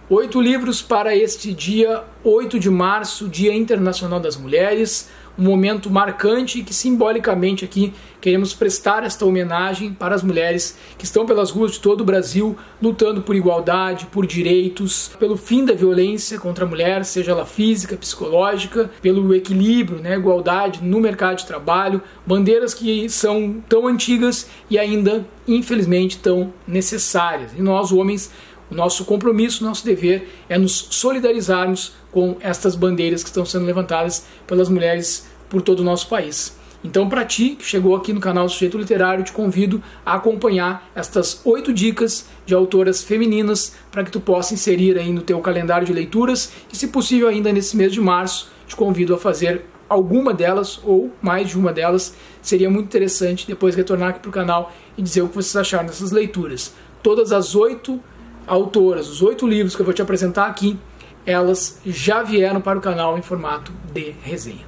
8 livros para este dia 8 de março, Dia Internacional das Mulheres, um momento marcante que simbolicamente aqui queremos prestar esta homenagem para as mulheres que estão pelas ruas de todo o Brasil lutando por igualdade, por direitos, pelo fim da violência contra a mulher, seja ela física, psicológica, pelo equilíbrio, igualdade no mercado de trabalho, bandeiras que são tão antigas e ainda, infelizmente, tão necessárias. E nós, homens, o nosso compromisso, o nosso dever é nos solidarizarmos com estas bandeiras que estão sendo levantadas pelas mulheres por todo o nosso país. Então, para ti que chegou aqui no canal Sujeito Literário, te convido a acompanhar estas 8 dicas de autoras femininas para que tu possa inserir aí no teu calendário de leituras e, se possível, ainda nesse mês de março, te convido a fazer alguma delas ou mais de uma delas. Seria muito interessante depois retornar aqui para o canal e dizer o que vocês acharam dessas leituras. Todas as 8 autoras, os 8 livros que eu vou te apresentar aqui, elas já vieram para o canal em formato de resenha.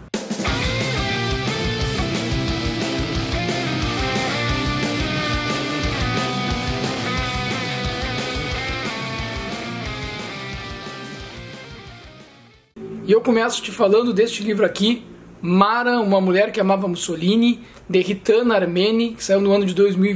E eu começo te falando deste livro aqui, Mara, uma mulher que amava Mussolini, de Ritan Armeni, que saiu no ano de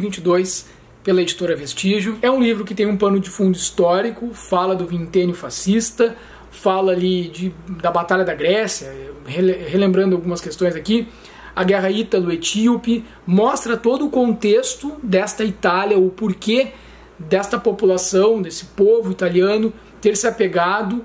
2022 pela editora Vestígio. É um livro que tem um pano de fundo histórico, fala do vintênio fascista, fala ali da Batalha da Grécia, relembrando algumas questões aqui, a Guerra Ítalo-Etíope, mostra todo o contexto desta Itália, o porquê desta população, desse povo italiano, ter se apegado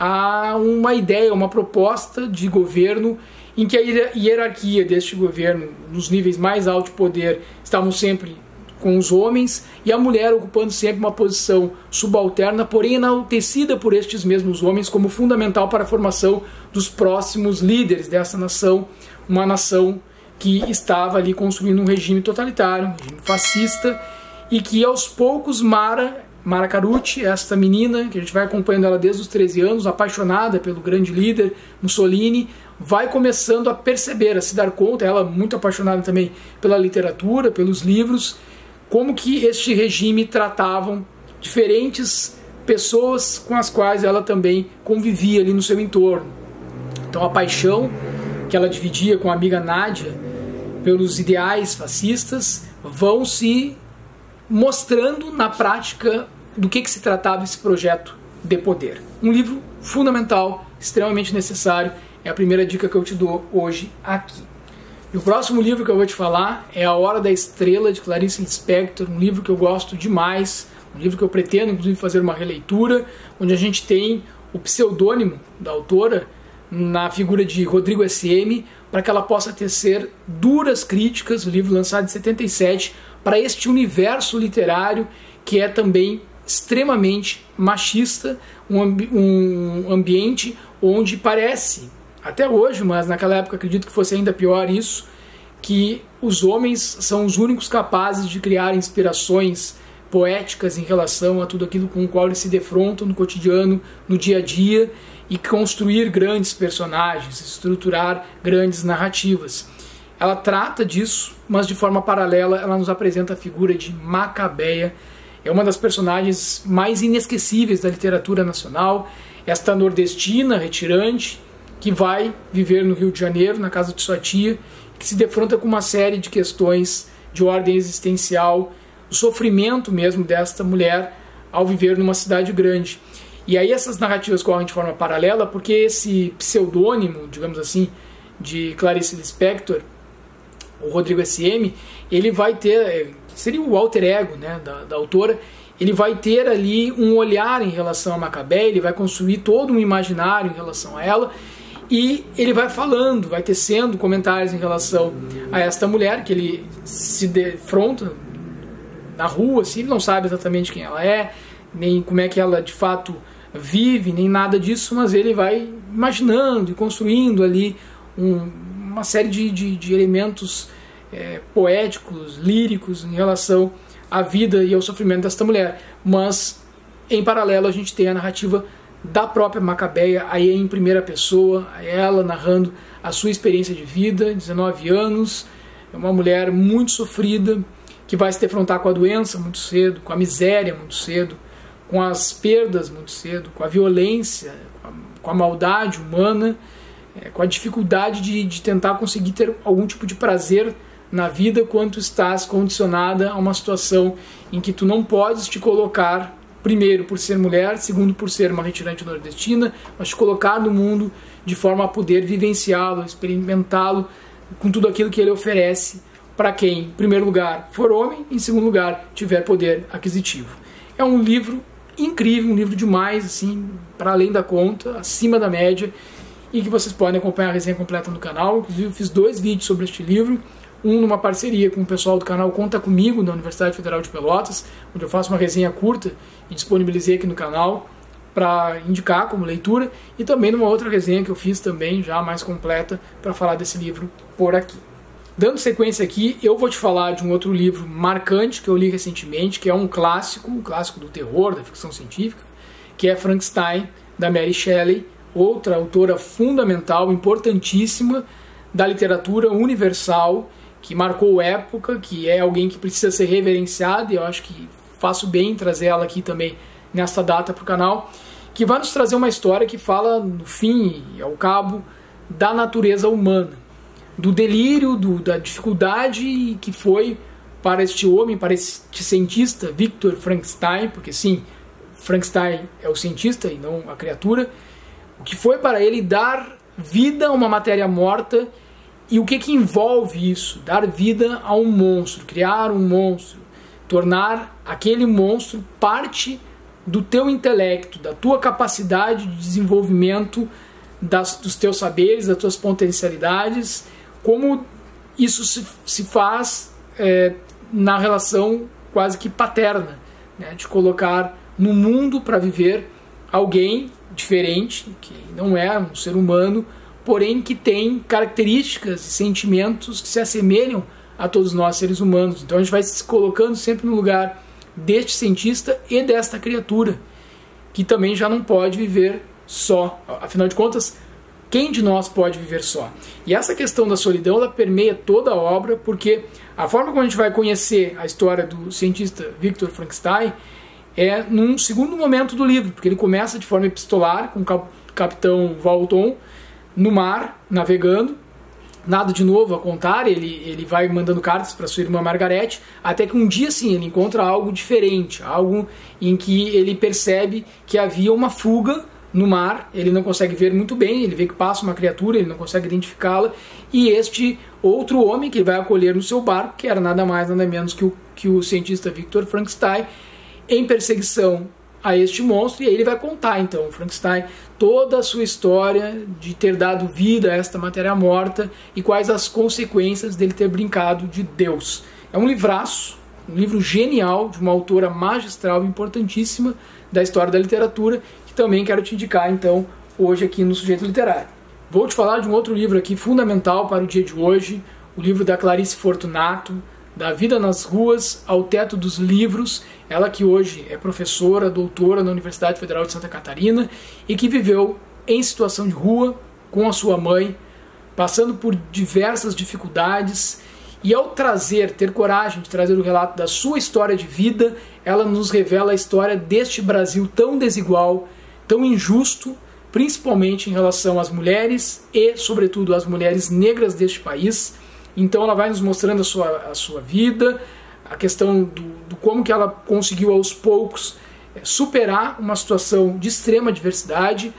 a uma ideia, uma proposta de governo em que a hierarquia deste governo, nos níveis mais altos de poder, estavam sempre com os homens e a mulher ocupando sempre uma posição subalterna, porém enaltecida por estes mesmos homens como fundamental para a formação dos próximos líderes dessa nação, uma nação que estava ali construindo um regime totalitário, um regime fascista, e que aos poucos Mara Carucci, esta menina, que a gente vai acompanhando ela desde os 13 anos, apaixonada pelo grande líder Mussolini, vai começando a perceber, a se dar conta, ela muito apaixonada também pela literatura, pelos livros, como que este regime tratavam diferentes pessoas com as quais ela também convivia ali no seu entorno. Então a paixão que ela dividia com a amiga Nádia pelos ideais fascistas vão se mostrando na prática do que se tratava esse projeto de poder. Um livro fundamental, extremamente necessário, é a primeira dica que eu te dou hoje aqui. E o próximo livro que eu vou te falar é A Hora da Estrela, de Clarice Lispector, um livro que eu gosto demais, um livro que eu pretendo inclusive fazer uma releitura, onde a gente tem o pseudônimo da autora na figura de Rodrigo S.M., para que ela possa tecer duras críticas, o livro lançado em 77, para este universo literário que é também extremamente machista, um ambiente onde parece, até hoje, mas naquela época acredito que fosse ainda pior isso, que os homens são os únicos capazes de criar inspirações poéticas em relação a tudo aquilo com o qual eles se defrontam no cotidiano, no dia a dia, e construir grandes personagens, estruturar grandes narrativas. Ela trata disso, mas de forma paralela ela nos apresenta a figura de Macabeia. É uma das personagens mais inesquecíveis da literatura nacional, esta nordestina retirante, que vai viver no Rio de Janeiro, na casa de sua tia, que se defronta com uma série de questões de ordem existencial, o sofrimento mesmo desta mulher ao viver numa cidade grande. E aí essas narrativas correm de forma paralela, porque esse pseudônimo, digamos assim, de Clarice Lispector, o Rodrigo S.M., ele vai ter, seria o alter ego da autora, ele vai ter ali um olhar em relação a Macabeia, ele vai construir todo um imaginário em relação a ela, e ele vai falando, vai tecendo comentários em relação a esta mulher, que ele se defronta na rua, assim, ele não sabe exatamente quem ela é, nem como é que ela de fato vive, nem nada disso, mas ele vai imaginando e construindo ali uma série de elementos poéticos, líricos em relação à vida e ao sofrimento desta mulher. Mas em paralelo a gente tem a narrativa da própria Macabeia, aí em primeira pessoa, ela narrando a sua experiência de vida, 19 anos, é uma mulher muito sofrida, que vai se defrontar com a doença muito cedo, com a miséria muito cedo, com as perdas muito cedo, com a violência, com a maldade humana, com a dificuldade de tentar conseguir ter algum tipo de prazer na vida quando estás condicionada a uma situação em que tu não podes te colocar, primeiro por ser mulher, segundo por ser uma retirante nordestina, mas te colocar no mundo de forma a poder vivenciá-lo, experimentá-lo com tudo aquilo que ele oferece para quem, em primeiro lugar, for homem, em segundo lugar, tiver poder aquisitivo. É um livro incrível, um livro demais, assim, para além da conta, acima da média, e que vocês podem acompanhar a resenha completa no canal. Inclusive eu fiz 2 vídeos sobre este livro, um numa parceria com o pessoal do canal Conta Comigo, da Universidade Federal de Pelotas, onde eu faço uma resenha curta e disponibilizei aqui no canal para indicar como leitura, e também numa outra resenha que eu fiz também, já mais completa, para falar desse livro por aqui. Dando sequência aqui, eu vou te falar de um outro livro marcante que eu li recentemente, que é um clássico do terror, da ficção científica, que é Frankenstein, da Mary Shelley, outra autora fundamental, importantíssima da literatura universal, que marcou época, que é alguém que precisa ser reverenciada, e eu acho que faço bem em trazer ela aqui também nesta data para o canal, que vai nos trazer uma história que fala, no fim e ao cabo, da natureza humana, do delírio, da dificuldade que foi para este homem, para este cientista, Victor Frankenstein, porque sim, Frankenstein é o cientista e não a criatura, o que foi para ele dar vida a uma matéria morta e o que envolve isso, dar vida a um monstro, criar um monstro, tornar aquele monstro parte do teu intelecto, da tua capacidade de desenvolvimento dos teus saberes, das tuas potencialidades, como isso se faz na relação quase que paterna, né, de colocar no mundo para viver alguém diferente, que não é um ser humano, porém que tem características e sentimentos que se assemelham a todos nós seres humanos. Então a gente vai se colocando sempre no lugar deste cientista e desta criatura, que também já não pode viver só. Afinal de contas, quem de nós pode viver só? E essa questão da solidão, ela permeia toda a obra, porque a forma como a gente vai conhecer a história do cientista Victor Frankenstein é num segundo momento do livro, porque ele começa de forma epistolar, com o capitão Walton no mar, navegando, nada de novo a contar, ele vai mandando cartas para sua irmã Margaret, até que um dia sim ele encontra algo diferente, algo em que ele percebe que havia uma fuga no mar, ele não consegue ver muito bem, ele vê que passa uma criatura, ele não consegue identificá-la, e este outro homem que ele vai acolher no seu barco, que era nada mais nada menos que o cientista Victor Frankenstein, em perseguição a este monstro, e aí ele vai contar então, o Frankenstein, toda a sua história de ter dado vida a esta matéria morta e quais as consequências dele ter brincado de Deus. É um livraço, um livro genial, de uma autora magistral, importantíssima da história da literatura, que também quero te indicar então hoje aqui no Sujeito Literário. Vou te falar de um outro livro aqui fundamental para o dia de hoje, o livro da Clarice Fortunato, Da Vida nas Ruas ao Teto dos Livros, ela que hoje é professora, doutora na Universidade Federal de Santa Catarina e que viveu em situação de rua com a sua mãe, passando por diversas dificuldades, e ao ter coragem de trazer o relato da sua história de vida, ela nos revela a história deste Brasil tão desigual, tão injusto, principalmente em relação às mulheres e, sobretudo, às mulheres negras deste país. Então ela vai nos mostrando a sua vida, a questão do como que ela conseguiu aos poucos superar uma situação de extrema adversidade,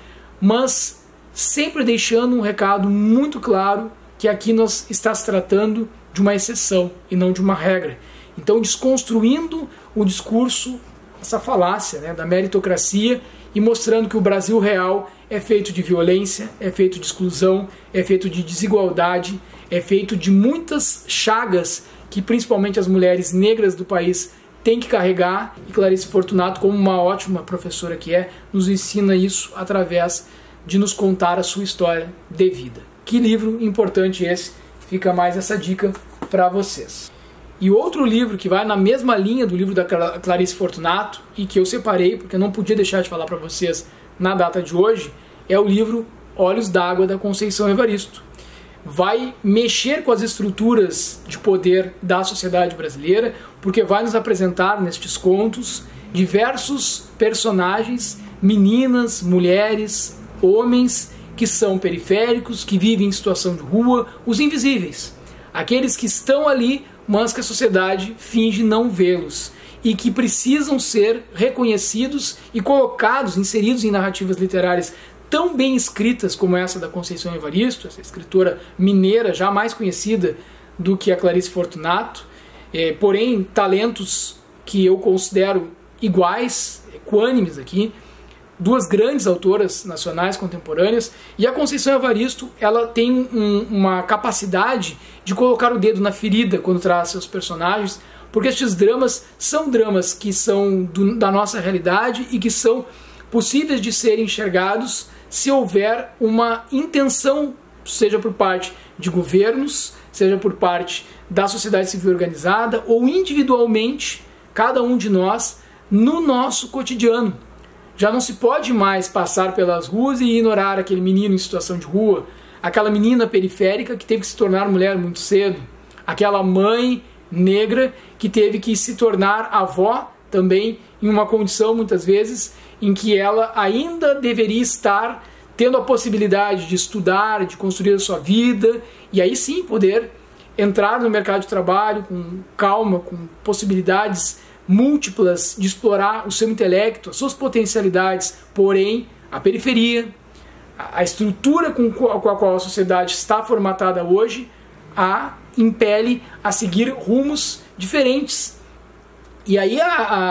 mas sempre deixando um recado muito claro que aqui nós está se tratando de uma exceção e não de uma regra. Então desconstruindo o discurso, essa falácia, né, da meritocracia, e mostrando que o Brasil real é feito de violência, é feito de exclusão, é feito de desigualdade, é feito de muitas chagas que principalmente as mulheres negras do país têm que carregar, e Clarice Fortunato, como uma ótima professora que é, nos ensina isso através de nos contar a sua história de vida. Que livro importante esse, fica mais essa dica para vocês. E outro livro que vai na mesma linha do livro da Clarice Fortunato, e que eu separei porque eu não podia deixar de falar para vocês na data de hoje, é o livro Olhos d'Água, da Conceição Evaristo. Vai mexer com as estruturas de poder da sociedade brasileira, porque vai nos apresentar nestes contos diversos personagens, meninas, mulheres, homens que são periféricos, que vivem em situação de rua, os invisíveis, aqueles que estão ali, mas que a sociedade finge não vê-los e que precisam ser reconhecidos e colocados, inseridos em narrativas literárias tão bem escritas como essa da Conceição Evaristo, essa escritora mineira já mais conhecida do que a Clarice Fortunato, porém talentos que eu considero iguais, equânimes aqui, duas grandes autoras nacionais contemporâneas, e a Conceição Evaristo ela tem uma capacidade de colocar o dedo na ferida quando traz seus personagens, porque estes dramas são dramas que são da nossa realidade e que são possíveis de serem enxergados se houver uma intenção, seja por parte de governos, seja por parte da sociedade civil organizada ou individualmente, cada um de nós, no nosso cotidiano. Já não se pode mais passar pelas ruas e ignorar aquele menino em situação de rua, aquela menina periférica que teve que se tornar mulher muito cedo, aquela mãe negra que teve que se tornar avó também em uma condição muitas vezes em que ela ainda deveria estar tendo a possibilidade de estudar, de construir a sua vida e aí sim poder entrar no mercado de trabalho com calma, com possibilidades múltiplas de explorar o seu intelecto, as suas potencialidades, porém a periferia, a estrutura com a qual a sociedade está formatada hoje a impele a seguir rumos diferentes. E aí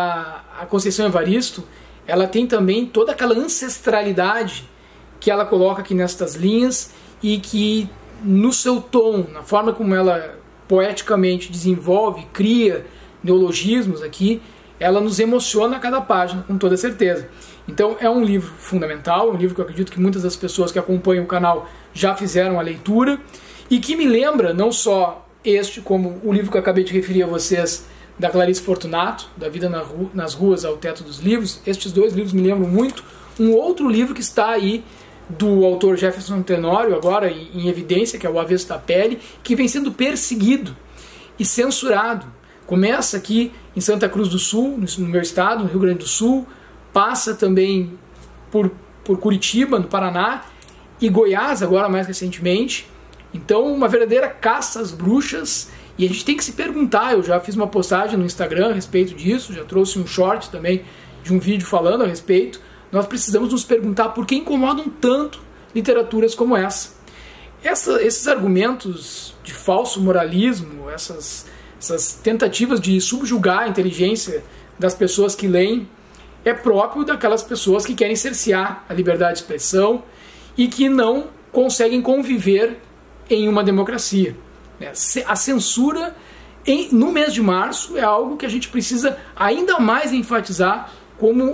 a Conceição Evaristo ela tem também toda aquela ancestralidade que ela coloca aqui nestas linhas e que no seu tom, na forma como ela poeticamente desenvolve, cria neologismos aqui, ela nos emociona a cada página, com toda certeza. Então é um livro fundamental, um livro que eu acredito que muitas das pessoas que acompanham o canal já fizeram a leitura e que me lembra não só este, como o livro que eu acabei de referir a vocês, da Clarice Fortunato, Da Vida nas Ruas ao Teto dos Livros. Estes dois livros me lembram muito um outro livro que está aí do autor Jefferson Tenório, agora em evidência, que é O Avesso da Pele, que vem sendo perseguido e censurado. Começa aqui em Santa Cruz do Sul, no meu estado, no Rio Grande do Sul, passa também por Curitiba, no Paraná, e Goiás, agora mais recentemente. Então, uma verdadeira caça às bruxas, e a gente tem que se perguntar, eu já fiz uma postagem no Instagram a respeito disso, já trouxe um short também de um vídeo falando a respeito. Nós precisamos nos perguntar por que incomodam tanto literaturas como essa. Esses argumentos de falso moralismo, essas tentativas de subjugar a inteligência das pessoas que leem, é próprio daquelas pessoas que querem cercear a liberdade de expressão e que não conseguem conviver em uma democracia. A censura no mês de março é algo que a gente precisa ainda mais enfatizar como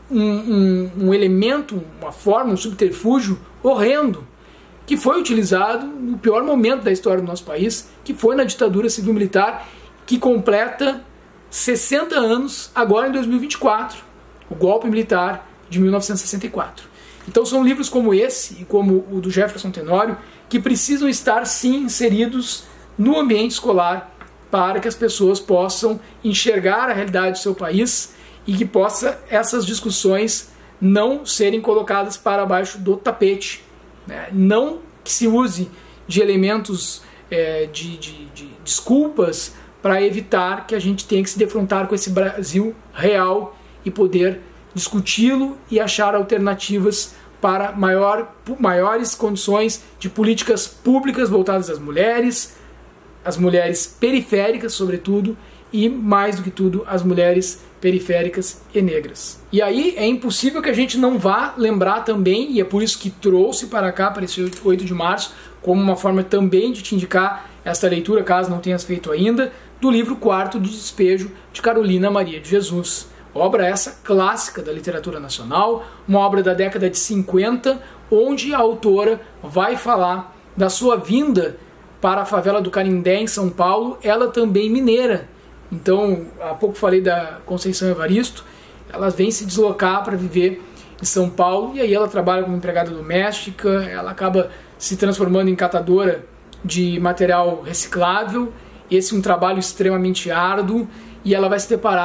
um elemento, uma forma, um subterfúgio horrendo que foi utilizado no pior momento da história do nosso país, que foi na ditadura civil-militar, que completa 60 anos agora em 2024, o golpe militar de 1964. Então são livros como esse e como o do Jefferson Tenório que precisam estar sim inseridos no ambiente escolar para que as pessoas possam enxergar a realidade do seu país e que possa essas discussões não serem colocadas para baixo do tapete, né? Não que se use de elementos de desculpas para evitar que a gente tenha que se defrontar com esse Brasil real e poder discuti-lo e achar alternativas para maiores condições de políticas públicas voltadas às mulheres, as mulheres periféricas, sobretudo, e, mais do que tudo, as mulheres periféricas e negras. E aí é impossível que a gente não vá lembrar também, e é por isso que trouxe para cá, para esse 8 de março, como uma forma também de te indicar esta leitura, caso não tenhas feito ainda, do livro Quarto de Despejo, de Carolina Maria de Jesus. Obra essa clássica da literatura nacional, uma obra da década de 50, onde a autora vai falar da sua vinda para a favela do Canindé, em São Paulo, ela também mineira. Então, há pouco falei da Conceição Evaristo, ela vem se deslocar para viver em São Paulo, e aí ela trabalha como empregada doméstica, ela acaba se transformando em catadora de material reciclável. Esse é um trabalho extremamente árduo, e ela vai se deparar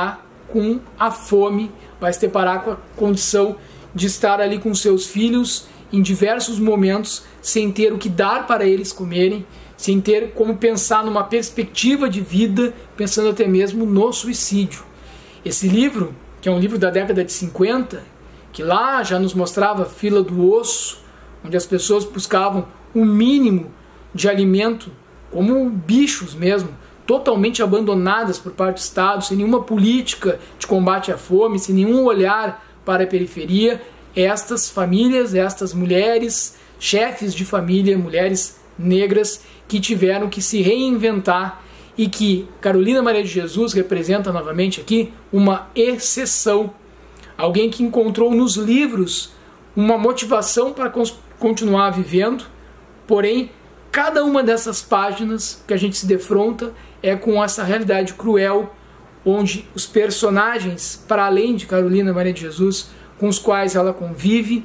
com a fome, vai se deparar com a condição de estar ali com seus filhos em diversos momentos, sem ter o que dar para eles comerem, sem ter como pensar numa perspectiva de vida, pensando até mesmo no suicídio. Esse livro, que é um livro da década de 50, que lá já nos mostrava a fila do osso, onde as pessoas buscavam o mínimo de alimento, como bichos mesmo, totalmente abandonadas por parte do Estado, sem nenhuma política de combate à fome, sem nenhum olhar para a periferia. Estas famílias, estas mulheres, chefes de família, mulheres negras, que tiveram que se reinventar, e que Carolina Maria de Jesus representa novamente aqui uma exceção. Alguém que encontrou nos livros uma motivação para continuar vivendo, porém, cada uma dessas páginas que a gente se defronta é com essa realidade cruel, onde os personagens, para além de Carolina Maria de Jesus, com os quais ela convive,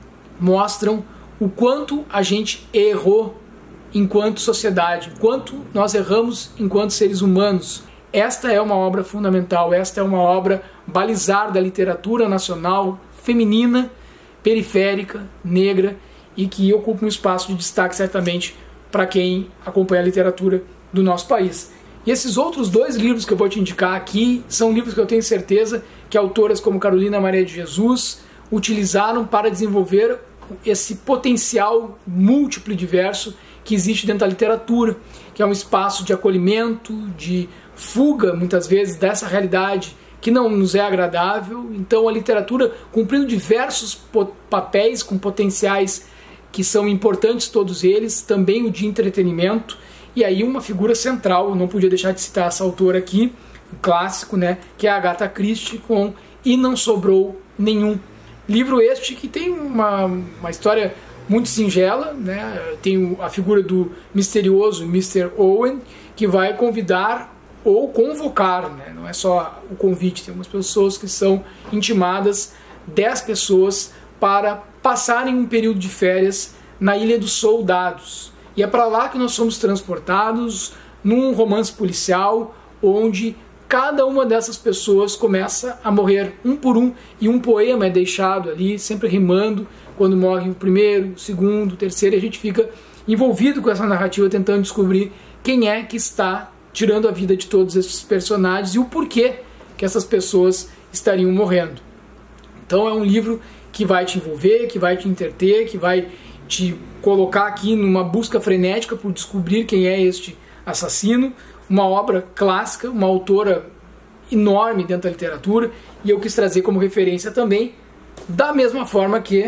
mostram o quanto a gente errou enquanto sociedade, o quanto nós erramos enquanto seres humanos. Esta é uma obra fundamental, esta é uma obra balizar da literatura nacional feminina, periférica, negra, e que ocupa um espaço de destaque certamente para quem acompanha a literatura do nosso país. E esses outros dois livros que eu vou te indicar aqui são livros que eu tenho certeza que autoras como Carolina Maria de Jesus utilizaram para desenvolver esse potencial múltiplo e diverso que existe dentro da literatura, que é um espaço de acolhimento, de fuga, muitas vezes, dessa realidade que não nos é agradável. Então a literatura, cumprindo diversos papéis com potenciais que são importantes todos eles, também o de entretenimento, e aí uma figura central, eu não podia deixar de citar essa autora aqui, um clássico, né, que é a Agatha Christie, com E Não Sobrou Nenhum. Livro este que tem uma história muito singela, né? Tem a figura do misterioso Mr. Owen, que vai convidar ou convocar, né? Não é só o convite, tem algumas pessoas que são intimadas, 10 pessoas, para passarem um período de férias na Ilha dos Soldados. E é para lá que nós somos transportados num romance policial, onde cada uma dessas pessoas começa a morrer um por um, e um poema é deixado ali, sempre rimando, quando morre o primeiro, o segundo, o terceiro, e a gente fica envolvido com essa narrativa, tentando descobrir quem é que está tirando a vida de todos esses personagens e o porquê que essas pessoas estariam morrendo. Então é um livro que vai te envolver, que vai te entreter, que vai te colocar aqui numa busca frenética por descobrir quem é este assassino. Uma obra clássica, uma autora enorme dentro da literatura, e eu quis trazer como referência também, da mesma forma que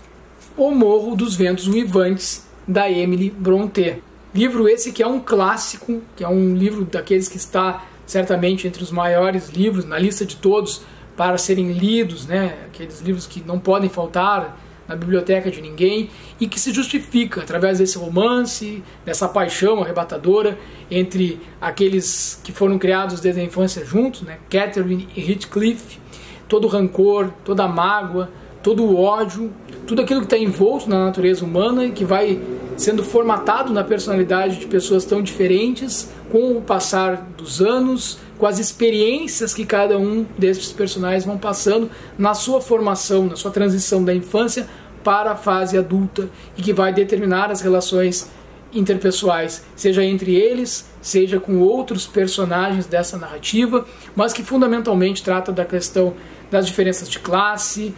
O Morro dos Ventos Uivantes, da Emily Brontë. Livro esse que é um clássico, que é um livro daqueles que está certamente entre os maiores livros, na lista de todos, para serem lidos, né? Aqueles livros que não podem faltar na biblioteca de ninguém, e que se justifica através desse romance, dessa paixão arrebatadora entre aqueles que foram criados desde a infância juntos, né? Catherine e Heathcliff, todo o rancor, toda a mágoa, todo o ódio, tudo aquilo que está envolto na natureza humana e que vai sendo formatado na personalidade de pessoas tão diferentes com o passar dos anos, com as experiências que cada um destes personagens vão passando na sua formação, na sua transição da infância para a fase adulta, e que vai determinar as relações interpessoais, seja entre eles, seja com outros personagens dessa narrativa, mas que fundamentalmente trata da questão das diferenças de classe,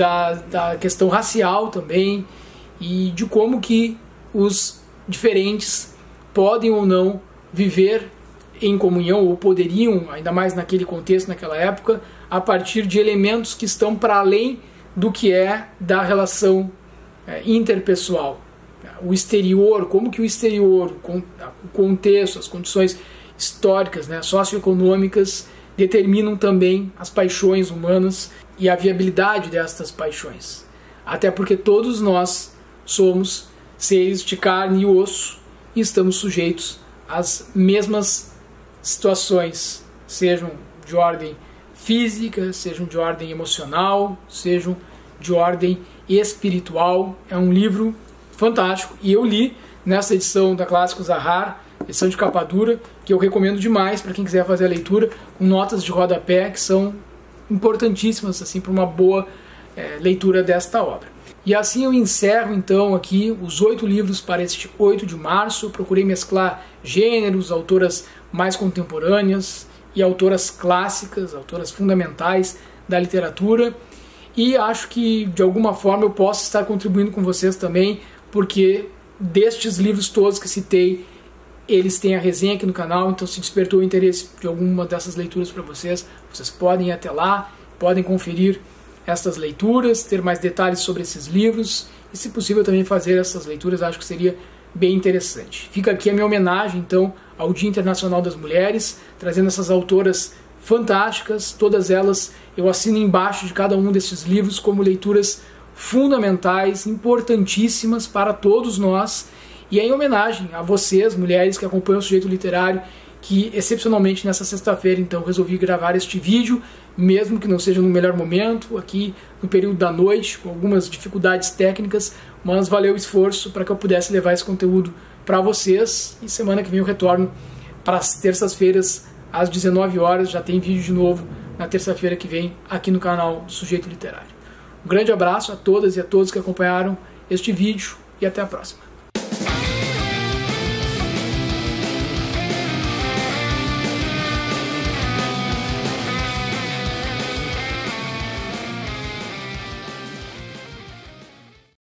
da questão racial também, e de como que os diferentes podem ou não viver em comunhão, ou poderiam, ainda mais naquele contexto, naquela época, a partir de elementos que estão para além do que é da relação interpessoal. O exterior, como que o exterior, o contexto, as condições históricas, né, socioeconômicas, determinam também as paixões humanas e a viabilidade destas paixões. Até porque todos nós somos seres de carne e osso e estamos sujeitos às mesmas situações, sejam de ordem física, sejam de ordem emocional, sejam de ordem espiritual. É um livro fantástico, e eu li nessa edição da Clássicos Zahar, edição de capa dura, que eu recomendo demais para quem quiser fazer a leitura, com notas de rodapé que são importantíssimas assim, para uma boa leitura desta obra. E assim eu encerro então aqui os 8 livros para este 8 de março. Eu procurei mesclar gêneros, autoras mais contemporâneas e autoras clássicas, autoras fundamentais da literatura. E acho que de alguma forma eu posso estar contribuindo com vocês também, porque destes livros todos que citei, eles têm a resenha aqui no canal, então se despertou o interesse de alguma dessas leituras para vocês, vocês podem ir até lá, podem conferir estas leituras, ter mais detalhes sobre esses livros e, se possível, também fazer essas leituras. Acho que seria bem interessante. Fica aqui a minha homenagem, então, ao Dia Internacional das Mulheres, trazendo essas autoras fantásticas, todas elas eu assino embaixo de cada um desses livros como leituras fundamentais, importantíssimas para todos nós, e é em homenagem a vocês, mulheres que acompanham o Sujeito Literário, que excepcionalmente nessa sexta-feira então resolvi gravar este vídeo, mesmo que não seja no melhor momento, aqui no período da noite, com algumas dificuldades técnicas, mas valeu o esforço para que eu pudesse levar esse conteúdo para vocês, e semana que vem eu retorno para as terças-feiras às 19 horas, já tem vídeo de novo na terça-feira que vem aqui no canal do Sujeito Literário. Um grande abraço a todas e a todos que acompanharam este vídeo e até a próxima.